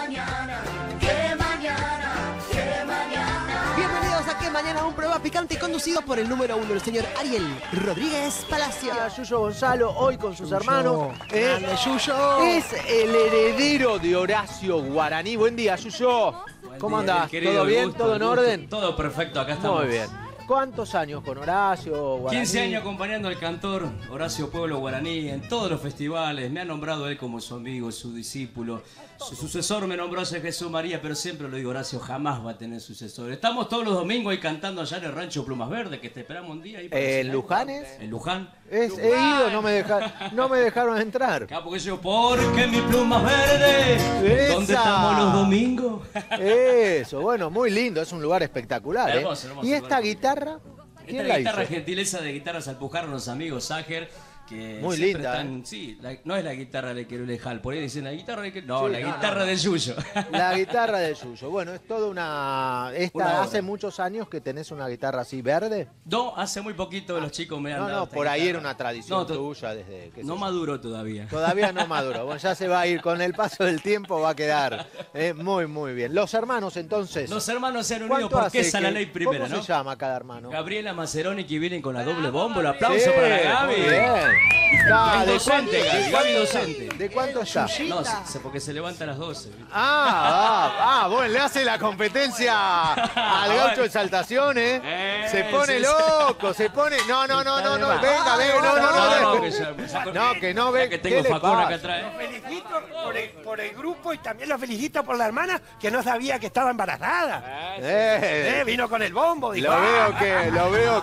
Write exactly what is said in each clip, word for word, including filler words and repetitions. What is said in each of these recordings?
mañana, qué mañana, qué mañana. Bienvenidos a Qué Mañana, un programa picante conducido por el número uno, el señor Ariel Rodríguez Palacio. A Yuyo Gonzalo, hoy con sus Yuyo. hermanos. ¿eh? Grande, Yuyo. Es el heredero de Horacio Guaraní. Buen día, Yuyo. Buen ¿Cómo día, andás? querido, ¿Todo el bien? gusto, ¿Todo el en gusto. orden? Todo perfecto, acá estamos. Muy bien. ¿Cuántos años con Horacio Guaraní? quince años acompañando al cantor Horacio Pueblo Guaraní en todos los festivales. Me ha nombrado él como su amigo, su discípulo. Su sucesor me nombró a Jesús María, pero siempre lo digo, Horacio jamás va a tener sucesor. Estamos todos los domingos ahí cantando allá en el rancho Plumas Verdes, que te esperamos un día ahí. para ¿En cenar. Lujanes? En Luján. Es, he ido, no me, deja- no me dejaron entrar. Acá porque yo, porque mi Plumas Verdes, ¡Esa! ¿dónde estamos los domingos? Eso, bueno, muy lindo, es un lugar espectacular. ¿eh? Hermoso, hermoso ¿Y esta lugar. guitarra? Esta ¿Quién es la la guitarra, hizo? gentileza de Guitarras Alpujarra, los amigos Ságer, que Muy siempre linda, están, ¿eh? sí, la- no es la guitarra de Querulejal, por ahí dicen la guitarra de que no, Sí, la no, guitarra no. de Yuyo. La guitarra de Yuyo. Bueno, es toda una... Esta, Una obra. ¿Hace muchos años que tenés una guitarra así verde? No, hace muy poquito los chicos me han No, dado no, esta por ahí guitarra. era una tradición No, to- tuya desde... qué sé No yo. maduró todavía. Todavía no maduro. Bueno, ya se va a ir. Con el paso del tiempo va a quedar eh, muy, muy bien. Los hermanos, entonces. Los hermanos se han unido ¿Cuánto porque hace esa es la que- ley primera, ¿Cómo ¿no? se llama cada hermano? Gabriela Maceroni, que vienen con la doble bombo. Un aplauso Sí, para la Gaby. muy bien. Está, Es ¿de docente, cuánto- Gaby, de Gaby cuánto- docente. ¿De cuánto está? No, se- se- porque se levanta a las doce. ¿viste? Ah, ah, ah, bueno, le hace la competencia al gaucho de Saltaciones. Eh, Se pone sí, sí. loco, se pone. No, no, no, no, no, Está de venga, más. venga, no, no, No, no. no, que ya me saco- No, que no ve. Ya que ¿Qué tengo le facón pasa? acá atrás. ¿eh? Felicito por el, por el grupo y también lo felicito por la hermana que no sabía que estaba embarazada. Eh, Eh, vino con el bombo. Dijo, Lo veo "Ah". que, lo veo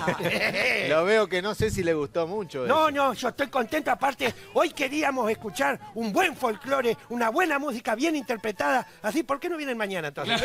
que, lo veo que no sé si le gustó mucho. No, eso. no, yo estoy contento. Aparte, hoy queríamos escuchar un buen folclore, una buena música bien interpretada. Así, ¿por qué no vienen mañana entonces?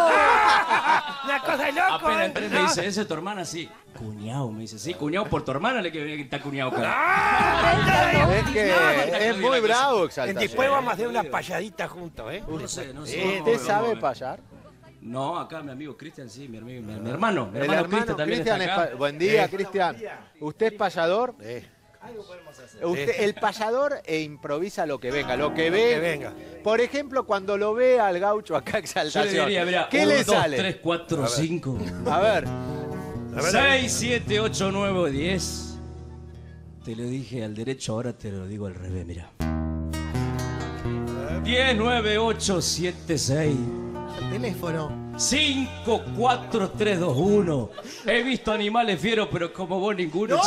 Una cosa de loco. Apenas ¿eh? entré me No. dice, ¿esa es tu hermana? Sí. Cuñado, me dice. Sí, cuñado por tu hermana, le que está cuñado acá. Ah, Es que es muy bravo, Exaltación. Después vamos a hacer una payadita juntos, ¿eh? No sé, no sé. Eh, Vamos a ver, ¿Usted vamos a sabe ver. payar? No, acá mi amigo Cristian, sí, mi, amigo, mi, mi hermano. Mi El hermano, hermano Cristian también Cristian está es acá. pa- Buen día, Eh. Cristian. ¿Usted es payador? Usted, el payador e improvisa lo que venga, lo que ve. que venga. Por ejemplo, cuando lo ve al gaucho acá Yo Exaltación. le diría, mira, ¿Qué uno, le dos, sale? tres, cuatro, cinco. A ver. seis, siete, ocho, nueve, diez. Te lo dije al derecho, ahora te lo digo al revés, mira. diez, nueve, ocho, siete, seis. Teléfono. cinco, cuatro, tres, dos, uno. He visto animales fieros, pero como vos ninguno.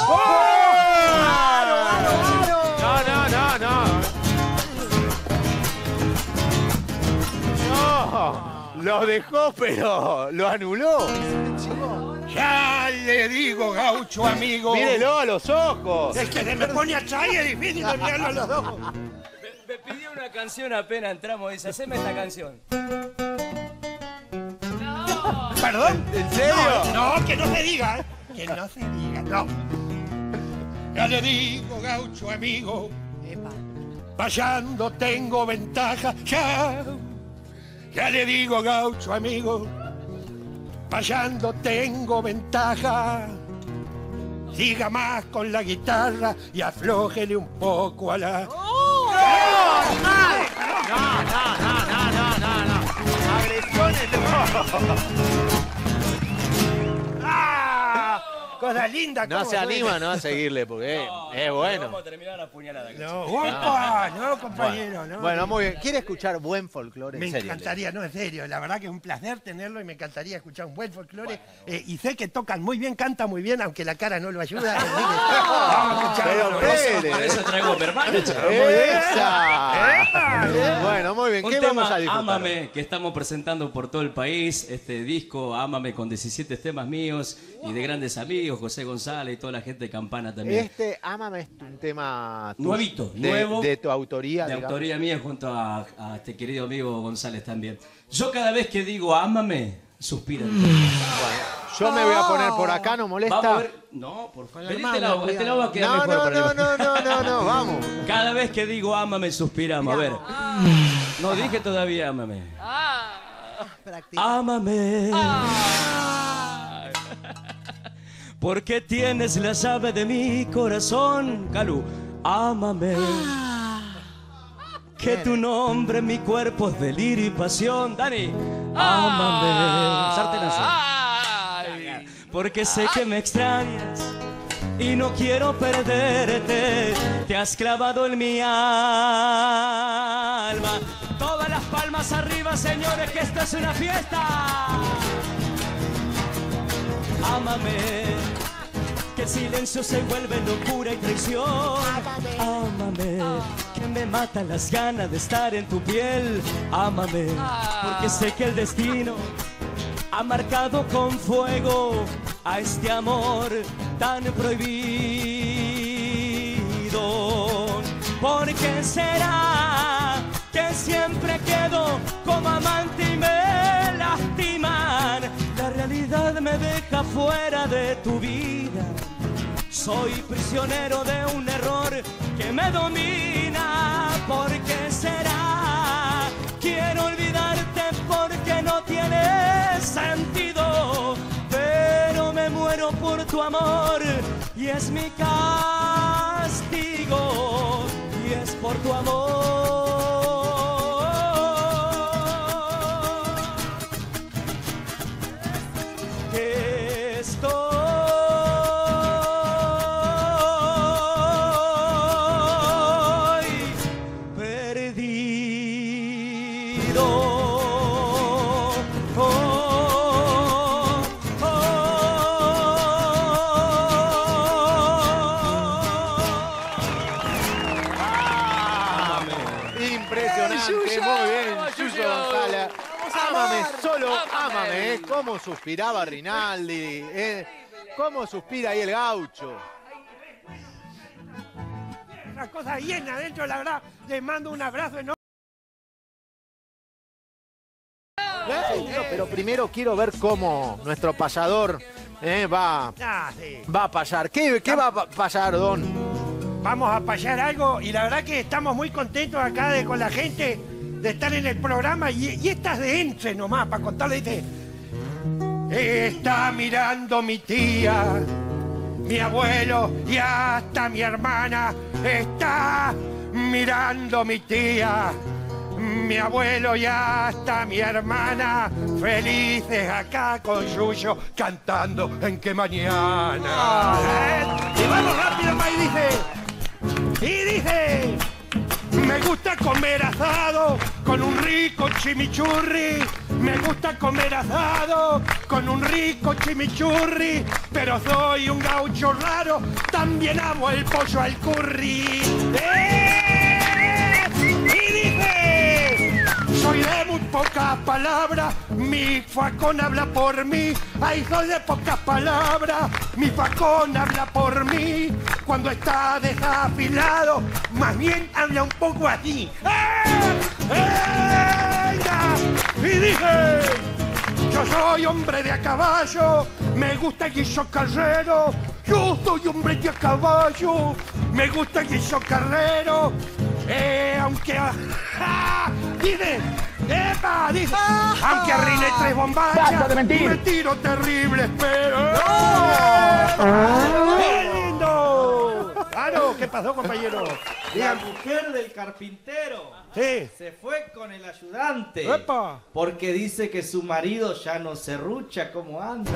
No, no, no, no. No. Lo dejó, pero lo anuló. Ya le digo, gaucho amigo. Mírelo a los ojos. Es que se me pone atrás y es difícil de mirarlo a los ojos. Me, me pidió una canción apenas entramos. Dice, haceme esta canción. ¿Perdón? ¿En serio? No, no, que no se diga, ¿eh? Que no se diga, no. Ya le digo, gaucho amigo, payando tengo ventaja, ya. Ya le digo, gaucho amigo, payando tengo ventaja. Siga más con la guitarra y aflójele un poco a la... No, no, no, no, no, no, no. Agresiones no. ¡Ah! Cosa linda. No ¿cómo se suena? anima, ¿no? A seguirle, porque es bueno. Vamos a terminar la puñalada. No, opa, no, compañero, no. Bueno, muy bien. ¿Quiere escuchar buen folclore? Me En serio. encantaría, no, en serio, la verdad que es un placer tenerlo y me encantaría escuchar un buen folclore. Eh, y sé que tocan muy bien, cantan muy bien, aunque la cara no lo ayuda. así que vamos a escucharlo. Pero espere. Por eso traigo a mi hermano. ¡Esa! Bueno, muy bien. Un ¿Qué tema, vamos a disfrutar? Ámame, que estamos presentando por todo el país. Este disco, Ámame, con diecisiete temas míos y de grandes amigos, José González y toda la gente de Campana también. Este, Ámame, es un tema tuyo, Nuevito, de, nuevo. de tu autoría. De digamos. autoría mía junto a, a este querido amigo González también. Yo cada vez que digo ámame, suspiro. Yo me voy a poner por acá, ¿no molesta? Vamos a ver. No, por favor. Vení este lado, este lado va a quedar No, mejor no, para no, el- no, no, no, no, vamos. Cada vez que digo ámame, suspiramos. A ver. No dije todavía ámame. Práctica. Ámame. Porque tienes la llave de mi corazón, Calú. Ámame. que tu nombre en mi cuerpo es delirio y pasión. Dani, ámame. Sartenazo. Porque sé que me extrañas y no quiero perderte. Te has clavado en mi alma. Todas las palmas arriba, señores, que esto es una fiesta. Ámame, que el silencio se vuelve locura y traición. Ámame, que me matan las ganas de estar en tu piel. Ámame, porque sé que el destino ha marcado con fuego a este amor tan prohibido. ¿Por qué será que siempre quedo como amante y me lastiman? La realidad me deja fuera de tu vida. Soy prisionero de un error que me domina. ¿Por qué será? Quiero olvidarte porque no tiene sentido, pero me muero por tu amor y es mi castigo, y es por tu amor que estoy Ámame, ¿eh? Cómo suspiraba Rinaldi, ¿eh? Cómo suspira ahí el gaucho. Las cosas llenas dentro, la verdad. Les mando un abrazo enorme. Seguro, pero primero quiero ver cómo nuestro payador eh, va, Ah, sí. va a payar. ¿Qué, qué va a pa- payar, Don? Vamos a payar algo y la verdad que estamos muy contentos acá de, con la gente de estar en el programa y, y estas de entre nomás para contarle, dice: está mirando mi tía, mi abuelo y hasta mi hermana. Está mirando mi tía, mi abuelo y hasta mi hermana, felices acá con Yuyo cantando en que mañana. ¿Eh? Y vamos rápido, ma, y dice, y dice, me gusta comer asado con un rico chimichurri. Me gusta comer asado con un rico chimichurri, pero soy un gaucho raro, también amo el pollo al curry. ¡Eh! Y dice, soy de muy pocas palabras, mi facón habla por mí. Ay, soy de pocas palabras, mi facón habla por mí. Cuando está desafilado, más bien habla un poco así. ¡Eh! ¡Eh! Y dije, yo soy hombre de a caballo, me gusta el guiso carrero. Yo soy hombre de a caballo, me gusta el guiso carrero. Eh, aunque... ¡Ah! Dice, ¡epa! Dice, aunque arruine tres bombachas, me tiro terrible, pero... ¡Qué lindo! Claro, ¿qué pasó, compañero? La mujer del carpintero Sí. se fue con el ayudante. ¡Epa! Porque dice que su marido ya no se rucha como antes.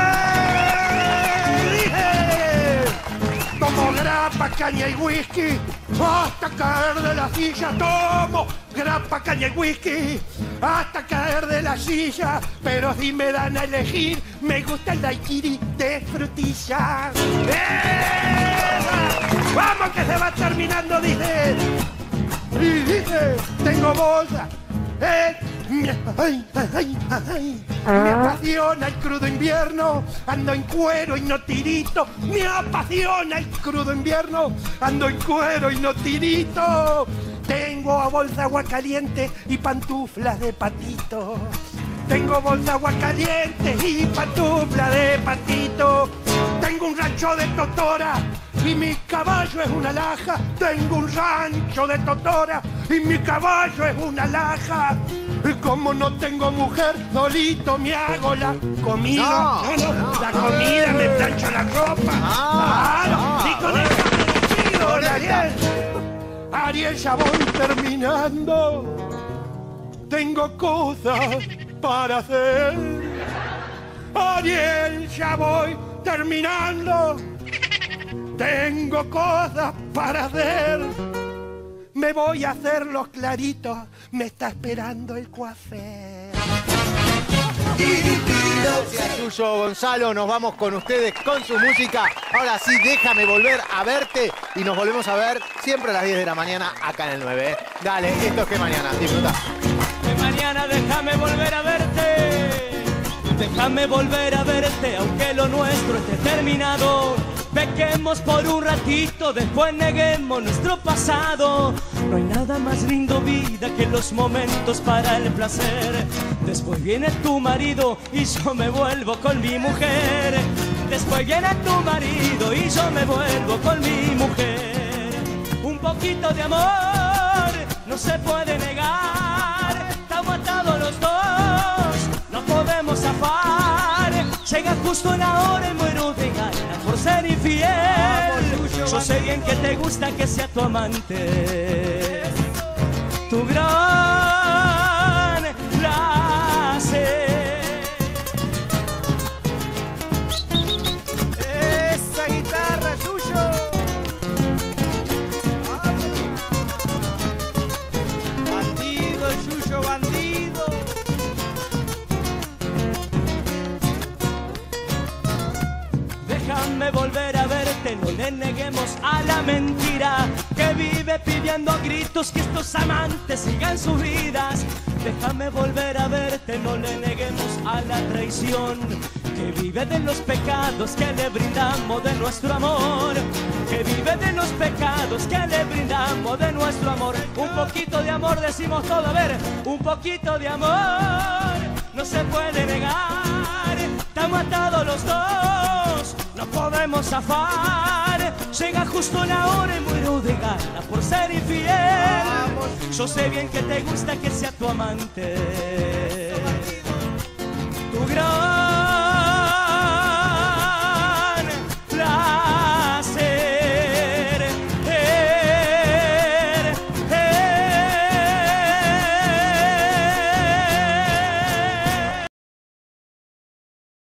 ¡Eh! ¡Dije! Tomo grapa, caña y whisky hasta caer de la silla. Tomo grapa, caña y whisky hasta caer de la silla. Pero si me dan a elegir, me gusta el daiquiri de frutilla. ¡Eh! ¡Vamos que se va terminando! Dice. Y dice, tengo bolsa. Eh, me, ay, ay, ay, me apasiona el crudo invierno, ando en cuero y no tirito. Me apasiona el crudo invierno, ando en cuero y no tirito. Tengo a bolsa agua caliente y pantuflas de patito. Tengo bolsa agua caliente y pantuflas de patito. Tengo un rancho de totora y mi caballo es una laja. Tengo un rancho de totora y mi caballo es una laja. Y como no tengo mujer, solito me hago la comida. No, No, no, no, la no. comida, me plancho la ropa. Ah, Claro, ah, y con ah. eso me despido, Con esta. Daniel. Ariel, ya voy terminando. Tengo cosas para hacer. Ariel, ya voy terminando. Tengo cosas para hacer. Me voy a hacer los claritos. Me está esperando el coafer. Gracias, Yuyo, Gonzalo. Nos vamos con ustedes, con su música. Ahora sí, déjame volver a verte. Y nos volvemos a ver siempre a las diez de la mañana acá en el nueve. ¿eh? Dale, esto es Que Mañana. Disfruta. Que mañana déjame volver a verte. Déjame volver a verte, aunque lo nuestro esté terminado. Pequemos por un ratito, después neguemos nuestro pasado. No hay nada más lindo, vida, que los momentos para el placer. Después viene tu marido y yo me vuelvo con mi mujer. Después viene tu marido y yo me vuelvo con mi mujer. Un poquito de amor no se puede negar. Estamos atados los dos, no podemos zafar. Llega justo la hora y muero de ganas por ser infiel. Yo sé bien que te gusta que sea tu amante, tu gran placer. Esa guitarra, Yuyo. Bandido, Yuyo, bandido. Déjame volver a verte, no le neguemos a la mentira que vive pidiendo a gritos que estos amantes sigan sus vidas. Déjame volver a verte, no le neguemos a la traición que vive de los pecados que le brindamos de nuestro amor. Que vive de los pecados que le brindamos de nuestro amor. Un poquito de amor decimos todo, a ver, un poquito de amor no se puede negar. Estamos atados los dos, no podemos zafar. Llega justo la hora y muero de ganas por ser infiel. Yo sé bien que te gusta que sea tu amante,